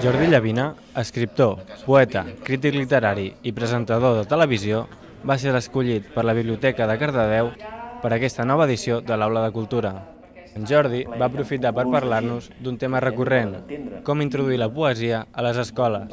Jordi Llavina, escriptor, poeta, crític literari i presentador de televisió, va ser escollit per la Biblioteca de Cardedeu per aquesta nova edició de l'Aula de Cultura. En Jordi va aprofitar per parlar-nos d'un tema recurrent, com introduir la poesia a les escoles.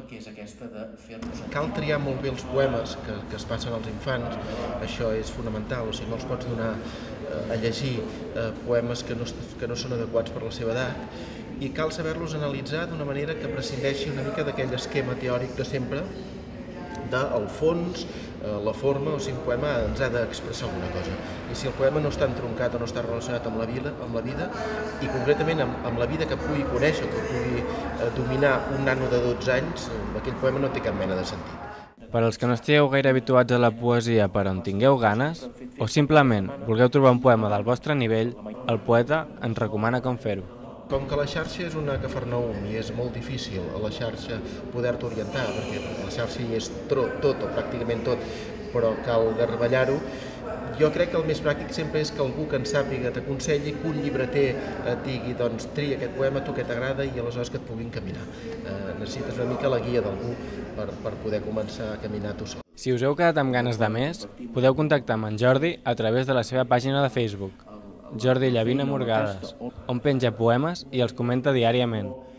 Cal triar molt bé els poemes que es passen als infants, això és fonamental, o sigui, no els pots donar a llegir poemes que no són adequats per la seva edat, i cal saber-los analitzar d'una manera que prescindeixi una mica d'aquell esquema teòric de sempre, del fons, la forma, o sigui, un poema ens ha d'expressar alguna cosa. I si el poema no està entroncat o no està relacionat amb la vida, i concretament amb la vida que pugui conèixer, que pugui dominar un nano de 12 anys, aquell poema no té cap mena de sentit. Per als que no estigueu gaire habituats a la poesia però en tingueu ganes, o simplement vulgueu trobar un poema del vostre nivell, el poeta ens recomana com fer-ho. Com que la xarxa és una cafarnaum i és molt difícil a la xarxa poder-te orientar, perquè a la xarxa hi és tot o pràcticament tot, però cal garbellar-ho, jo crec que el més pràctic sempre és que algú que en sàpiga t'aconselli, que un llibreter et digui, doncs tria aquest poema, tu què t'agrada, i aleshores que et puguin caminar. Necessites una mica la guia d'algú per poder començar a caminar tu sol. Si us heu quedat amb ganes de més, podeu contactar amb en Jordi a través de la seva pàgina de Facebook, Jordi Llavina Morgades, on penja poemes i els comenta diàriament.